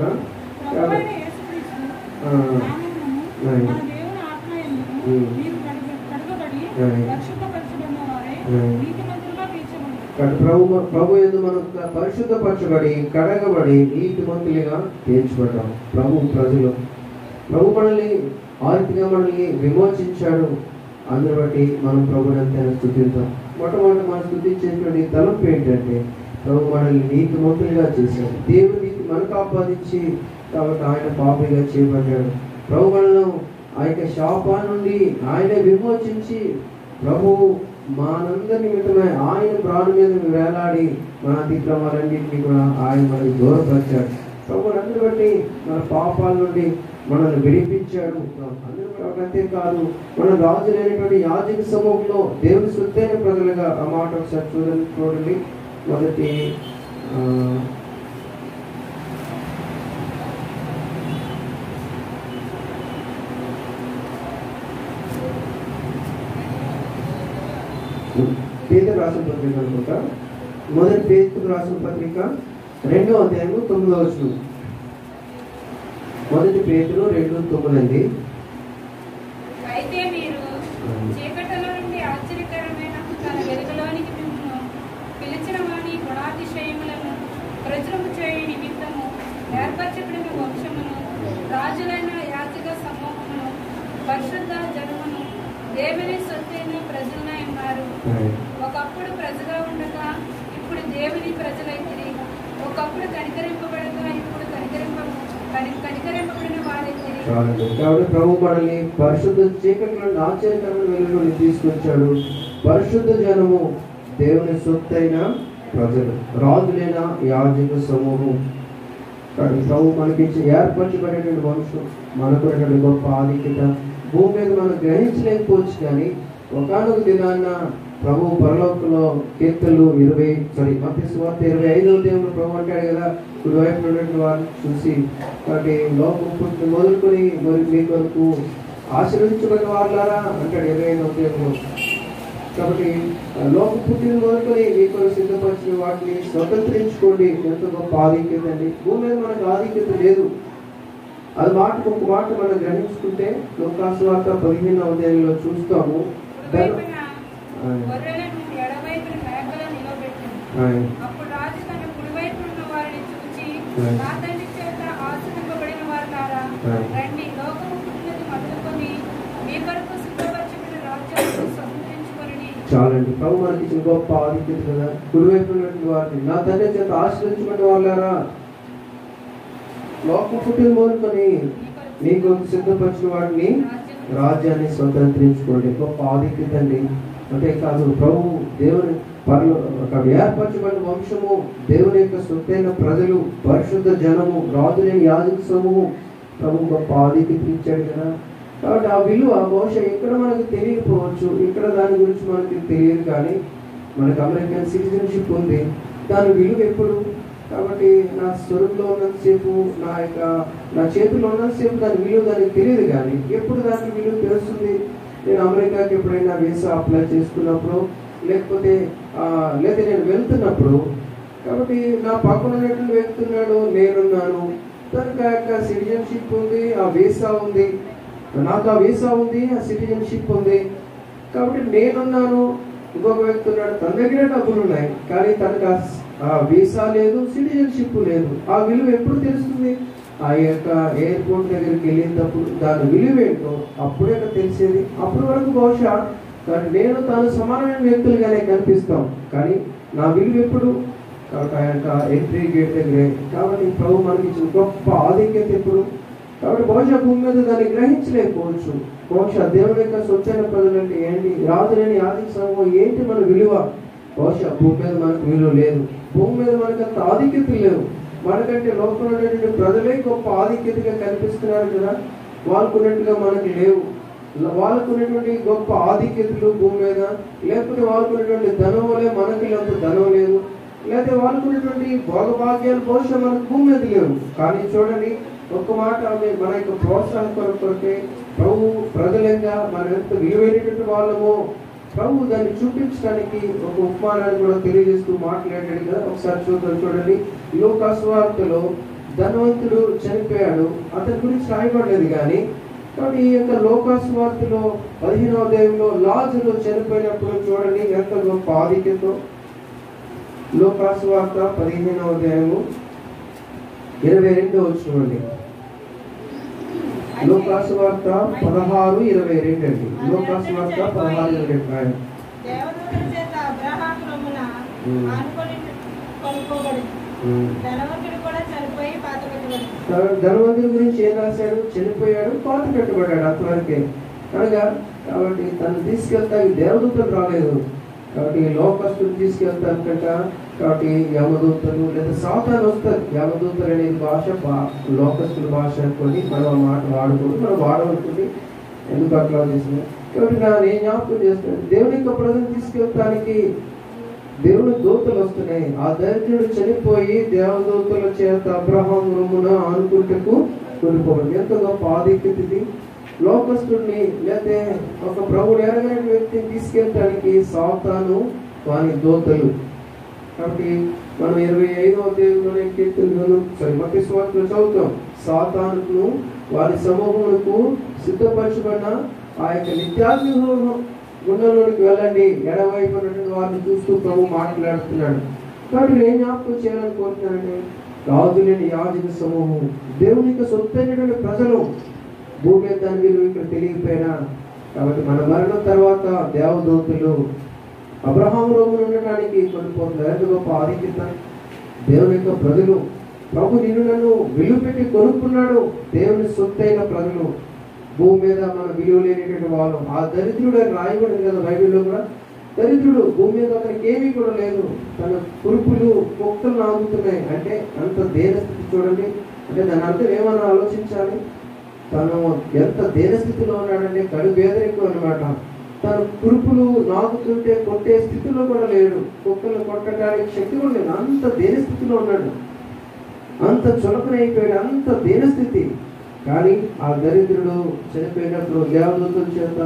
ప్రభు యందు మనం పరిశుద్ధపరచబడి కడగబడి నీతిమంతులుగా తీర్చబడ్డాం. ప్రభు మనల్ని ఆర్థికంగా మనల్ని విమోచించాడు. అందరి బట్టి మనం ప్రభుని అంతైనా స్తుతిద్దాం. మొట్టమొదటి మనం స్తుతించేటువంటి తలంపు ఏంటంటే ప్రభు మనల్ని నీతిమంతులుగా చేశాడు. దేవుని నీతి మనకు ఆపాదించి కాబట్టి ఆయన పాపిగా చేయబడ్డాడు. ప్రభు మనల్ని ఆ యొక్క శాపా నుండి ఆయన విమోచించి ప్రభువు మనందరి నిమిత్తమై ఆయన ప్రాణం మీద వేలాడి మన అతిక్రమాలన్నింటినీ కూడా ఆయన మనకి దూరపరిచాడు. ప్రభుని అందరి బట్టి మన పాపాల నుండి మనల్ని విడిపించాడు. అంతేకాదు మన రాజులైనటువంటి యాజక సమూహంలో దేవుని సొత్తైన ప్రజలుగా ఆ మాట ఒకసారి చూడండి. మొదటి పేతురు రాసిన పత్రిక అనుకుంటా, మొదటి పేతురు రాసిన పత్రిక 2వ అధ్యాయము 9వ వచనం. మొదటి పేతురు 2:9 అండి. అయితే మీరు చీకటిలో నుండి ఆశ్చర్యకరమైన తన వెలుగులోనికి మిమ్మల్ని పిలిచిన వాని గుణాతిశయములను ప్రచురము చేయ నిమిత్తము ఏర్పరచబడిన వంశమును, రాజులైన యాజక సమూహమును, పరిశుద్ధ జనమును, దేవుని సొత్తైన ప్రజలై ఉన్నారు. ఒకప్పుడు ప్రజగా ఉండగా ఇప్పుడు దేవుని ప్రజలైతే, ఒకప్పుడు కనికరింపబడగా ఇప్పుడు కనికరింపబడిన వారైతే. కాబట్టి ప్రభు మనల్ని పరిశుద్ధ చీకటిలో ఆశ్చర్యకరమైన వెలుగులోకి తీసుకొచ్చాడు. పరిశుద్ధ జనము, దేవుని సొత్తైన ప్రజలు, రాజులైన యాజక సమూహం. కాబట్టి ప్రభు మనకి ఏర్పరచబడినటువంటి వంశం, మనకున్నటువంటి గొప్ప ఆధిక్యత భూమి మీద మనం గ్రహించలేకపోవచ్చు. కానీ ఒకానొక దినాన్న ప్రభు పరలోకంలో కీర్తనలు మత్తయి సువార్త 25వ అధ్యాయంలో ప్రభు అంటాడు కదా, కుడివైపు ఉన్నటువంటి వారిని చూసి కాబట్టి లోకం పుట్టిన మొదలుకొని మరి మీ కొరకు ఆశీర్వదించబడిన వారులారా అంటాడు 25వ అధ్యాయంలో. కాబట్టి లోకం పుట్టిన మొదలుకొని మీ కొరకు సిద్ధపరిచిన వాటిని స్వతంత్రించుకోండి. ఎంత గొప్ప ఆధిక్యత అండి. భూమి మీద మనకు ఆధిక్యత లేదు. అది ఒక మాట మనం గ్రహించుకుంటే లోకాసు వార్త 15వ అధ్యాయంలో చూస్తాము. అప్పుడు రాజు తన కుడివైపు ఉన్న వారిని చూచి, నా తండ్రి చేత ఆశీర్వదింపబడిన వారులారా, రండి, లోకము పుట్టినది మొదలుకొని మీ కొరకు సిద్ధపరచబడిన రాజ్యాలను స్వతంత్రించుకొని. చాలండి. ప్రభు మనకి ఇచ్చిన గొప్ప ఆధిక్యత కదా. కుడివైపు ఉన్నటువంటి వారిని నా తండ్రి చేత ఆశీర్వదించబడిన వాళ్ళారా, లోకం పుట్టిన మొదలుకొని మీకు సిద్ధపరిచిన వాటిని రాజ్యాన్ని స్వతంత్రించుకోండి. గొప్ప ఆధిక్యత అండి. అంతేకాదు ప్రభు దేవుని ఏర్పరచబడిన వంశము, దేవుని యొక్క సొత్తైన ప్రజలు, పరిశుద్ధ జనము, రాజులైన యాజక సమూహం. ప్రభు గొప్ప ఆధిక్యత ఇచ్చాడు కదా. కాబట్టి ఆ విలువ బహుశా ఇక్కడ మనకు తెలియకపోవచ్చు, ఇక్కడ దాని గురించి మనకి తెలియదు. కానీ మనకు అమెరికన్ సిటిజన్షిప్ ఉంది. దాని విలువ ఎప్పుడు? కాబట్టి నా స్వరూపంలో ఉన్నంతసేపు, నా చేతుల్లో ఉన్నంతసేపు దాని విలువ దానికి తెలియదు. కానీ ఎప్పుడు దానికి విలువ తెలుస్తుంది? నేను అమెరికాకి ఎప్పుడైనా వీసా అప్లై చేసుకున్నప్పుడు, లేకపోతే నేను వెళ్తున్నప్పుడు. కాబట్టి నా పక్కన ఉన్నట్లు వెళ్తున్నాడు, నేనున్నాను, తనకు ఆ యొక్క సిటిజన్షిప్ ఉంది, ఆ వీసా ఉంది, నాకు ఆ వీసా ఉంది, ఆ సిటిజన్షిప్ ఉంది. కాబట్టి నేనున్నాను, ఇంకొక వ్యక్తి ఉన్నాడు, తన దగ్గర డబ్బులు ఉన్నాయి, కానీ తనకు ఆ వీసా లేదు, సిటిజన్షిప్ లేదు. ఆ విలువ ఎప్పుడు తెలుస్తుంది? ఆ యొక్క ఎయిర్పోర్ట్ దగ్గరికి వెళ్ళేటప్పుడు దాని విలువ ఏంటో అప్పుడే తెలిసేది. అప్పటి వరకు బహుశా నేను తాను సమానమైన వ్యక్తులుగానే కనిపిస్తాం, కానీ నా విలువ ఎప్పుడు? కాబట్టి ఆ యొక్క ఎంట్రీ గేట్ దగ్గరే. కాబట్టి ప్రభు మనకి ఇచ్చిన గొప్ప ఆధిక్యత ఎప్పుడు? కాబట్టి బహుశా భూమి మీద దాన్ని గ్రహించలేకపోవచ్చు. బహుశా దేవుని యొక్క స్వచ్ఛమైన ప్రజలు అంటే ఏంటి, రాజులేని యాజక సమూహం ఏంటి, మన విలువ. బహుశా భూమి మీద మనకు విలువ లేదు, భూమి మీద మనకు అంత ఆధిక్యత లేవు. మనకంటే లోకంలో ఉన్నటువంటి ప్రజలే గొప్ప ఆధిక్యతగా కనిపిస్తున్నారు కదా, వాళ్ళకున్నట్టుగా మనకి లేవు. వాళ్ళకున్నటువంటి గొప్ప ఆధిక్యతలు భూమి మీద, లేకపోతే వాళ్ళకున్నటువంటి ధనం వల్లే మనకి అంత ధనం లేదు, లేకపోతే వాళ్ళకున్నటువంటి భోగభాగ్యాలు బహుశా మనకు భూమి మీద లేవు. కానీ చూడండి, ఒక్క మాట, మన యొక్క ప్రోత్సాహం కొరకే ప్రభు ప్రజలంగా మనం ఎంత విలువైనటువంటి వాళ్ళమో ప్రభు దాన్ని చూపించడానికి ఒక ఉపమానాన్ని కూడా తెలియజేస్తూ మాట్లాడాడు కదా. ఒకసారి చూడండి, లూకా సువార్తలో ధనవంతుడు చనిపోయాడు, అతని గురించి రాయబడలేదు. కానీ కాబట్టి ఈ యొక్క లూకా సువార్తలో 15వ అధ్యాయంలో లాజరు చనిపోయినప్పుడు చూడండి ఎంత గొప్ప ఆధిక్యతో. లూకా సువార్త 15వ అధ్యాయము 22వ వచనం. లూకా సువార్త 16:22 అండి. లూకా సువార్త 16:22. ధనవంతుడి గురించి ఏం రాశాడు? చనిపోయాడు, పాత కట్టబడ్డాడు అంతవరకే. అనగా కాబట్టి తను తీసుకెళ్తానికి దేవదూతలు రాలేదు, కాబట్టి లోకస్తులు తీసుకెళ్తారు కట. కాబట్టి యమదూతలు లేదా సాతాను వస్తారు. యమదూతలు అనేది భాష లోకస్తుల భాష అనుకోండి, మనం ఆ మాట వాడుకోండి, మనం వాడవనుకోండి, ఎందుకు అట్లా చేసిన. కాబట్టి నేను జ్ఞాపకం చేస్తాను, దేవుని యొక్క ప్రజలు తీసుకెళ్తానికి దేవుని దూతలు వస్తున్నాయి. ఆ దరిద్రుడు చనిపోయి దేవదూతల చేత అబ్రహాం రొమ్మున ఆనుకుంటకు కొనిపోవడం ఎంత గొప్ప ఆధిక్యత ఇది. లోకస్తుడిని లేదా ఒక ప్రభువుని ఎరగని వ్యక్తిని తీసుకెళ్ళడానికి సాతాను వాని దూతలు. కాబట్టి మనం 25వ అధ్యాయంలోనే కీర్తనలు మత్తయి సువార్తలో చదువుతాం, సాతానుకు వారి సమూహములకు సిద్ధపరచబడిన ఆ యొక్క నిత్యాగ్ని గుండంలోనికి వెళ్ళండి, ఎడవైపు వారిని చూస్తూ ప్రభు మాట్లాడుతున్నాడు. కాబట్టి నేను జ్ఞాపకం చేయాలని కోరుతున్నానంటే, రాజులేని యాజక సమూహం, దేవుని యొక్క సొత్తైనటువంటి ప్రజలు, భూమి మీద దాని విలువ ఇక్కడ తెలియకపోయినా. కాబట్టి మన మరణం తర్వాత దేవదూతలు అబ్రహాం రోగులు ఉండడానికి కొనిపోతున్నారు. ఎంత గొప్ప ఆధిక్యత. దేవుని యొక్క ప్రజలు, ప్రభు నిన్ను నన్ను విలువ పెట్టి కొనుక్కున్నాడు. దేవుని సొత్తైన ప్రజలు, భూమి మీద మన విలువ లేనిటువంటి వాళ్ళం. ఆ దరిద్రుడు అని రాయబడింది కదా బైబిల్లో కూడా. దరిద్రుడు, భూమి మీద అతనికి ఏమీ కూడా లేదు, తన కురుపులు కుక్కలు నాగుతున్నాయి అంటే అంత దేనస్థితి చూడండి. అంటే దాని అర్థం ఏమన్నా ఆలోచించాలి. తను ఎంత దేనస్థితిలో ఉన్నాడంటే కడు పేదరికం అనమాట. తన కురుపులు నాగుతుంటే కొట్టే స్థితిలో కూడా లేడు, కుక్కలు కొట్టడానికి శక్తి కూడా లేదు, అంత దేనస్థితిలో ఉన్నాడు, అంత చులకనైపోయాడు, అంత దేనస్థితి. కానీ ఆ దరిద్రుడు చనిపోయినప్పుడు దేవదూతల చేత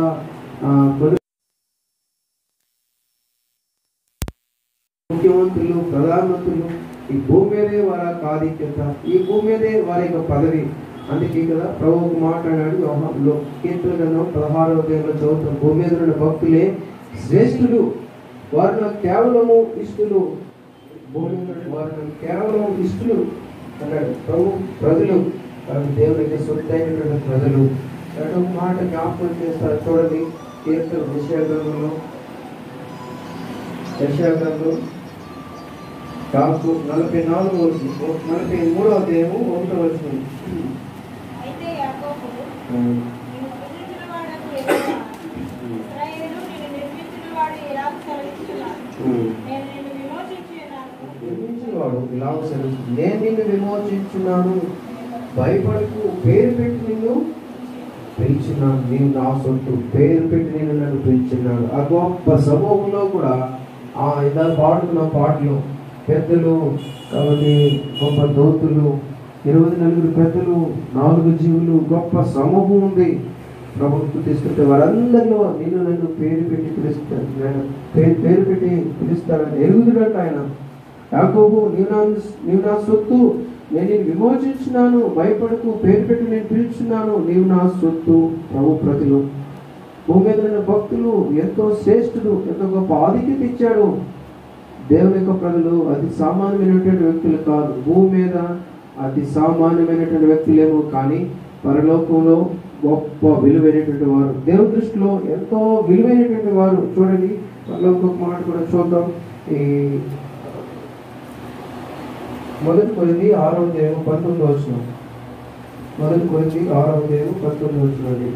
ముఖ్యమంత్రులు, ప్రధానమంత్రులు, ఈ భూమి మీదే వారి ఆధిక్యత, ఈ భూమి మీదే వారి యొక్క పదవి. అందుకే కదా ప్రభు ఒక మాట అన్నాడు యోహానులో, కీర్తన గ్రంథం 16వ అధ్యాయంలో చదువుతాం, భూమి మీద ఉన్న భక్తులే శ్రేష్ఠులు, వారు నాకు కేవలము ఇష్టలు, భూమి మీద వారు నాకు కేవలం ఇష్టలు అన్నాడు ప్రభు. ప్రజలు దేవుని యొక్క సొత్తైనటువంటి ప్రజలు. ఒక మాట జ్ఞాపకం చేస్తారు చూడండి, కీర్తన యెషయా గ్రంథంలో 43వ అధ్యాయము 1వ వచనం. నేను నిన్ను విమోచించున్నాను, భయపడకు, పేరు పెట్టి నిన్ను పిలిచున్నాను, నీవు నా సొత్తు, పేరు పెట్టి నేను నన్ను పిలిచున్నాను. ఆ గొప్ప సమూహంలో కూడా ఇలా పాడుతున్న పాటలు పెద్దలు, కాబట్టి గొప్ప దూతులు, 24 పెద్దలు, 4 జీవులు, గొప్ప సమూహం ఉంది. ప్రభుత్వం తీసుకుంటే వారందరిలో నిన్ను నన్ను పేరు పెట్టి పిలుస్తాను, పేరు పెట్టి పిలుస్తానని ఎరుగుదుడట ఆయన. యాకోబు, నీవు నా సొత్తు, నేను నిన్ను విమోచించున్నాను, భయపడకు, పేరు పెట్టి నేను పిలుచున్నాను, నీవు నా సొత్తు. ప్రభు ప్రజలు, భూమి మీద ఉన్న భక్తులు ఎంతో శ్రేష్ఠుడు, ఎంతో గొప్ప ఆధిక్యత ఇచ్చాడు. దేవుని యొక్క ప్రజలు అతి సామాన్యమైనటువంటి వ్యక్తులు కాదు, భూమి మీద అతి సామాన్యమైనటువంటి వ్యక్తులేమో, కానీ పరలోకంలో గొప్ప విలువైనటువంటి వారు, దేవుని దృష్టిలో ఎంతో విలువైనటువంటి వారు. చూడండి, ఇంకొక మాట కూడా చూద్దాం. ఈ 1 కొరింథీ 6వ అధ్యాయం 19వ వచనం. మొదటి కొరింథీ 6:19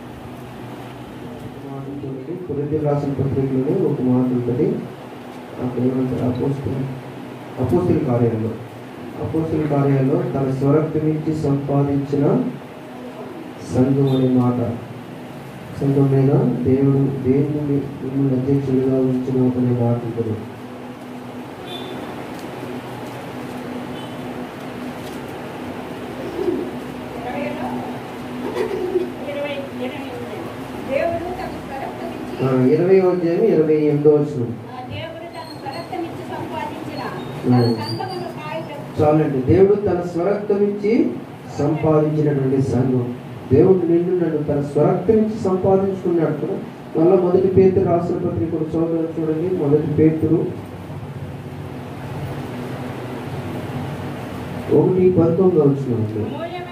చూడండి. కొరింథీ రాసిన పత్రికలోనే ఒక మాట ఉంటుంది. అక్కడ ఏమంటారు? అపోస్తల కార్యాల్లో తన స్వరక్తమిచ్చి సంపాదించిన సంఘం అనే మాట, సంఘం మీద దేవుడు దేవుని మిమ్మల్ని అధ్యక్షుడిగా ఉంచిన అనే మాట ఉంటుంది. ఇరవై అధ్యాయం 28 చాలండి. దేవుడు తన స్వరక్తమిచ్చి సంపాదించినటువంటి సంఘం. దేవుడు నిన్ను నన్ను తన స్వరక్తమిచ్చి సంపాదించుకున్నాడు కదా. మళ్ళీ మొదటి పేతురు రాసిన పత్రిక చూడండి. మొదటి పేతురు 1:19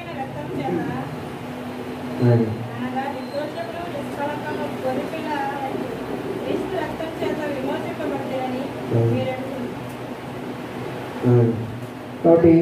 కాబట్టి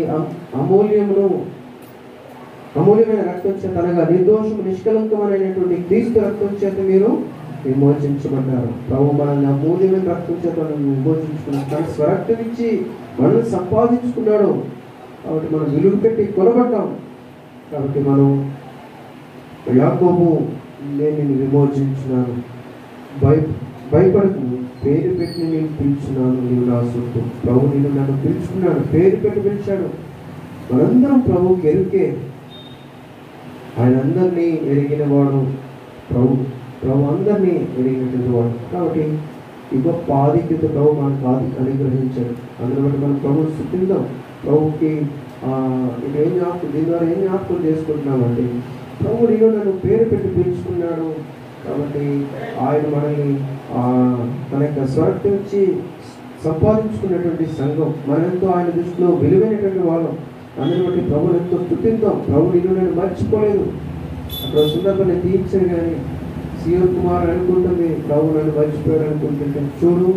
అమూల్యమైన రక్తం చేత అనగా నిర్దోషము నిష్కలంకమైనటువంటి క్రీస్తు రక్తం చేత మీరు విమోచించబడ్డారు. ప్రభు మనల్ని అమూల్యమైన రక్తం చేత విమోచించుకున్నాడు. తన స్వరక్తం ఇచ్చి మనల్ని సంపాదించుకున్నాడు. కాబట్టి మనం విలువ పెట్టి కొనబడ్డాం. కాబట్టి మనం యాకోబు నేను నిన్ను విమోచించున్నాను, భయపడకు, పేరు పెట్టి నేను పిలుచున్నాను, నీవు నా సొత్తు. ప్రభు నేను నన్ను పిలుచుకున్నాడు, పేరు పెట్టి పిలిచాడు. మనందరం ప్రభుకి ఎరుకే. ఆయన అందరినీ ఎరిగిన వాడు ప్రభు అందరినీ ఎరిగినటువంటి వాడు. కాబట్టి ఈ గొప్ప ఆధిక్యత ప్రభు మనకు అనుగ్రహించాడు. అందులో బట్టి మనం ప్రభుని స్తుతిద్దాం. ప్రభుకి దీని ద్వారా ఏం జ్ఞాపకం చేసుకుంటున్నామండి? ప్రభు నేను నన్ను పేరు పెట్టి పిలుచుకున్నాడు. కాబట్టి ఆయన మనల్ని మన యొక్క స్వరక్తం ఇచ్చి సంపాదించుకున్నటువంటి సంఘం. మనెంతో ఆయన దృష్టిలో విలువైనటువంటి వాళ్ళం. అందుని బట్టి ప్రభుని ఎంతో స్తుతిద్దాం. ప్రభు నేను మర్చిపోలేదు. అక్కడ సందర్భం నేను తీర్చాను, కానీ సియోన్ కుమార్ అనుకుంటుంది ప్రభు నన్ను మర్చిపోయాడు అనుకుంటుంటే, చూడు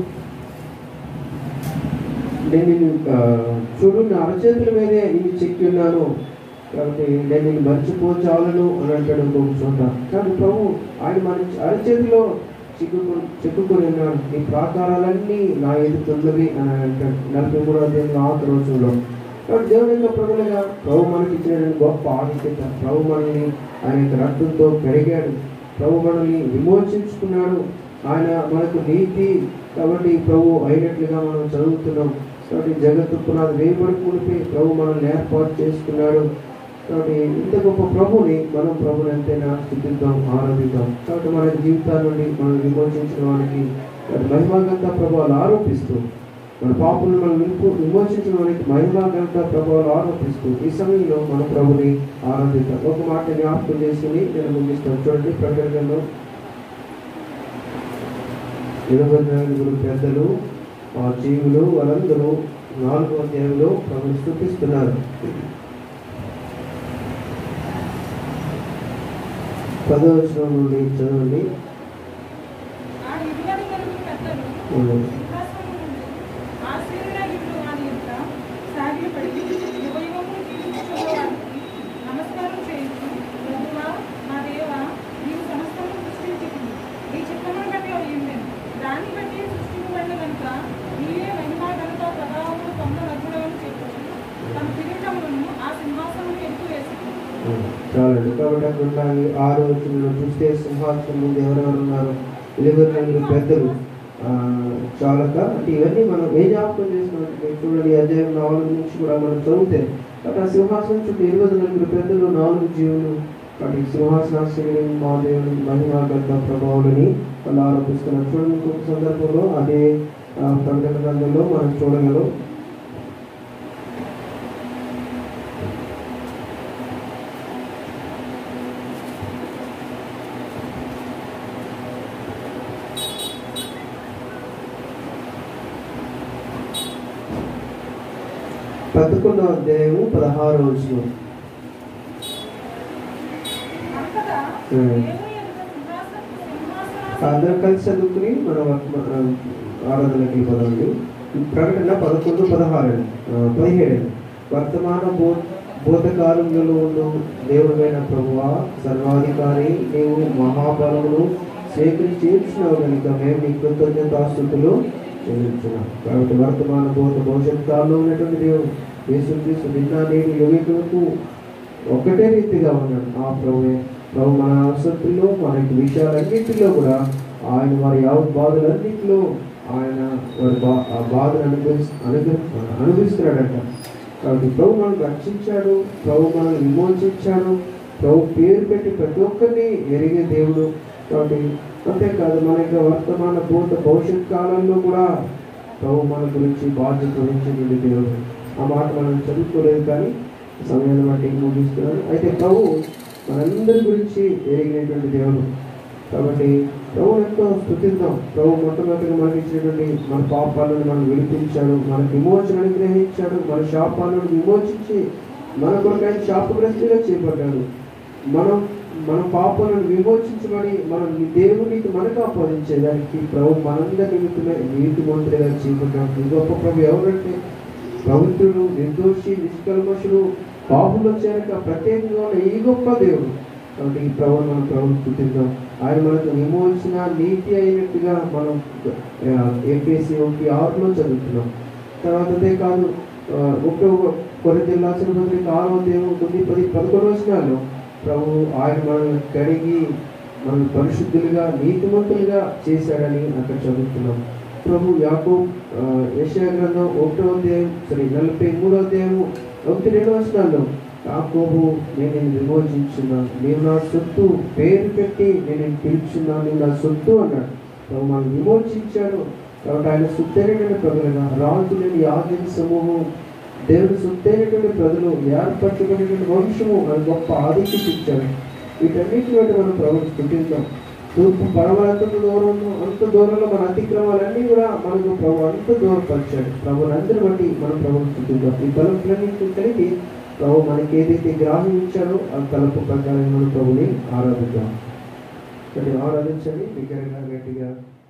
నా అరచేతుల మీదే నేను చెక్కి ఉన్నాను, కాబట్టి నేను నిన్ను మర్చిపోచాలను అని అంటాడు ఇంకొక చోట. కానీ ప్రభు ఆయన మన అరచేతిలో చెక్కుకొని ఉన్నాడు. నీ ప్రాకారాలన్నీ నా ఎదుగుతున్నవి అని అంటాడు 43వ అధ్యాయంలో 6వ రోజుల్లో. కాబట్టి దేవుని యొక్క ప్రభులుగా ప్రభు మనకి ఇచ్చినటువంటి గొప్ప ఆధిక్యత. ప్రభు మనల్ని ఆయన యొక్క రక్తంతో పెరిగాడు. ప్రభు మనల్ని విమోచించుకున్నాడు. ఆయన మనకు నీతి. కాబట్టి ప్రభు అయినట్లుగా మనం చదువుతున్నాం. కాబట్టి జగత్తు పునాది వేయబడక మునిపే ప్రభు మనల్ని ఏర్పాటు చేసుకున్నాడు. కాబట్టి ఇంత గొప్ప ప్రభుని మనం ప్రభుని ఎంతైనా స్తుతిద్దాం, ఆరాధిద్దాం. కాబట్టి మన జీవితాల నుండి మనం విమోచించిన వారికి మహిమాగంతా ప్రభావాలు ఆరోపిస్తూ, మన పాపులను మనం విమోచించిన వారికి మహిమాగంతా ప్రభావాలు ఆరోపిస్తూ ఈ సమయంలో మన ప్రభుని ఆరాధిద్దాం. ఒక మాట జ్ఞాపకం చేసుకుని నేను ముగిస్తాను. చూడండి, ప్రకటనలో 24 పెద్దలు ఆ జీవులు వారందరూ 4వ అధ్యాయంలో ప్రభుని స్తుతిస్తున్నారు. 10వ వచనం నుండి చదవండి. చాలండి. కాబట్టి అక్కడ 6వ వచనంలో చూస్తే సింహాసనం ముందు ఎవరెవరు ఉన్నారు? 24 పెద్దలు చాలక. అంటే ఇవన్నీ మనం ఏ జ్ఞాపకం చేసినట్టు చూడండి. అధ్యాయం 4 నుంచి కూడా మనం చదివితే కాబట్టి ఆ సింహాసనం చుట్టూ 24 పెద్దలు, 4 జీవులు. కాబట్టి సింహాసనాశ్రయుని మా దేవుని మహిమాగత ప్రభావాలని వాళ్ళు ఆరోపిస్తున్నారు. చూడండి, ఇంకొక సందర్భంలో అదే ప్రకటన గ్రంథంలో మనం చూడగలం. పదకొండవ అధ్యాయము 16వ వచనం. అందరూ కలిసి చదువుకుని మనం ఆరాధనకి పదండి. ప్రకటన 11:17 వర్తమాన భూతకాలంలో ఉండు దేవుడైన ప్రభువా, సర్వాధికారి, నీవు మహాబలమును సేకరించి ఇచ్చినావు కనుక మేము నీ కృతజ్ఞతాస్తుతులు చెల్లించున్నాం. కాబట్టి వర్తమాన భూత భవిష్యత్ కాలంలో ఉన్నటువంటి దేవుడు యేసుక్రీస్తు నిన్న నేడు యువకులకు ఒకటే రీతిగా ఉన్నాడు. ఆ ప్రభు మన అవసరంలో మనకి విషయాలన్నింటిలో కూడా ఆయన వారి యావత్ బాధలన్నింటిలో ఆయన వారి ఆ బాధను అనుభవిస్తున్నాడంట. కాబట్టి ప్రభు మనల్ని రక్షించాడు, ప్రభు మనల్ని విమోచించాడు, ప్రభు పేరు పెట్టి ప్రతి ఒక్కరిని ఎరిగే దేవుడు. కాబట్టి అంతేకాదు మన యొక్క వర్తమాన భూత భవిష్యత్ కాలంలో కూడా ప్రభు మన గురించి బాధ్యత వహించినటువంటి దేవుడు. ఆ మాట మనం చదువుకోలేదు కానీ సమయాన్ని బట్టి ముగిస్తున్నాను. అయితే ప్రభు మనందరి గురించి ఎరిగినటువంటి దేవుడు. కాబట్టి ప్రభు ఎంతో స్తుతిద్దాం. ప్రభు మొట్టమొదటిగా మనకి ఇచ్చినటువంటి మన పాపాలను మనం విడిపించాడు, మనకు విమోచన అనుగ్రహించాడు, మన శాపాలను విమోచించి మన కొరకైన శాపగ్రస్తుగా చేపట్టాడు. మన పాపాలను విమోచించబడి మనం దేవునికి మనకు ఆపాదించేదానికి ప్రభు మనందరి నిమిత్తమే నీతిమంతుడిగా చేపట్టాడు. గొప్ప ప్రభు ఎవరంటే పవిత్రుడు, నిర్దోషి, నిష్కల్మషుడు, పాపులు చేరక ప్రత్యేకంగా ఉన్న ఈ గొప్ప దేవుడు. కాబట్టి ఈ ప్రభువును మనం ప్రభువును స్తుతిద్దాం. ఆయన మనకు విమోచన నీతి అయినట్టుగా మనం ఏపీసీ 1:6 చదువుతున్నాం. తర్వాత అంతేకాదు 1 కొరింథీయులకు రాసిన పత్రిక 6:9-10-11 ప్రభు ఆయన మనల్ని కడిగి మనం పరిశుద్ధులుగా నీతిమంతులుగా చేశాడని అక్కడ చదువుతున్నాం. ప్రభు యెషయా గ్రంథం 43:1-2 యాకోబు నేను విమోచించున్నాను, నేను నా సొత్తు, పేరు పెట్టి నేను పిలుచున్నాను, నేను నా సొత్తు అన్నాడు. ప్రభు మనం విమోచించాడు. కాబట్టి ఆయన సొత్తైనటువంటి ప్రజలుగా రాజు లేని యాజక సమూహం, దేవుని సొత్తైనటువంటి ప్రజలు, ఏర్పరచబడినటువంటి వంశము అని గొప్ప ఆధిక్యత ఇచ్చాడు. వీటన్నిటి బట్టి మనం ప్రభుత్వం స్తుతిద్దాం. తూర్పు పడమలంత దూరంలో మన అతిక్రమాలన్నీ కూడా మనకు ప్రభు అంత దూరపరిచాడు. ప్రభులందరి బట్టి మనం ప్రభుత్వం స్తుతిద్దాం. ఈ తలంపులన్నింటినీ కలిపి ప్రభు మనకి ఏదైతే గ్రాహం ఇచ్చాడో ఆ తలపు ప్రకారం మనం ప్రభుని ఆరాధిద్దాం. ఆరాధించండి బిగ్గరగా, గట్టిగా.